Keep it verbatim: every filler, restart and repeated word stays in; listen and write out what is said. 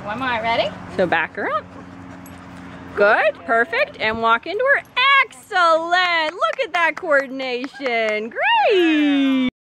One more, ready? So back her up. Good, perfect, and walk into her. Excellent! Look at that coordination. Great!